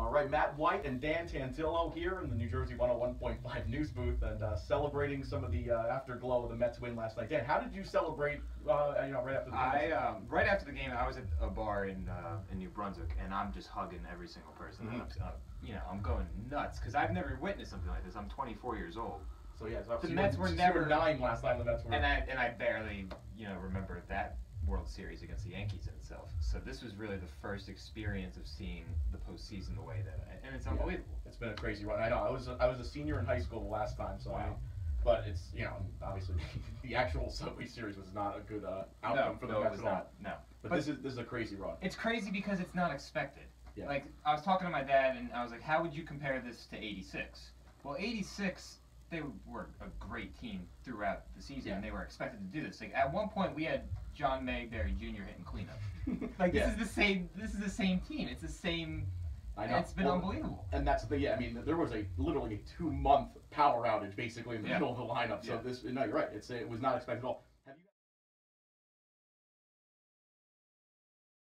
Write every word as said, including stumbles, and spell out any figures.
All right, Matt White and Dan Tantillo here in the New Jersey one oh one point five news booth, and uh, celebrating some of the uh, afterglow of the Mets win last night. Dan, how did you celebrate? Uh, you know, right after the game. I um, right after the game, I was at a bar in uh, in New Brunswick, and I'm just hugging every single person. Mm-hmm. I'm, uh, you know, I'm going nuts because I've never witnessed something like this. I'm twenty-four years old. So yeah, so the Mets were never nine last time the Mets were. And I and I barely you know remember that World Series against the Yankees in itself. So this was really the first experience of seeing the postseason the way that, I, and it's unbelievable. Yeah, it's been a crazy run. I know. I was a, I was a senior in high school the last time, so wow. I mean, but it's you know obviously the actual Subway Series was not a good uh, outcome no, for the no, Mets it was at all. not. No, but, but this is this is a crazy run. It's crazy because it's not expected. Yeah. Like I was talking to my dad, and I was like, "How would you compare this to eighty-six?" Well, eighty-six. They were a great team throughout the season, yeah. and they were expected to do this. Like at one point, we had John Mayberry Junior hitting cleanup. Like this yeah. is the same. This is the same team. It's the same. I know. It's been well, unbelievable. And that's the yeah. I mean, there was a literally a two month power outage basically in the yeah. middle of the lineup. So yeah. this no, you're right. It's it was not expected at all.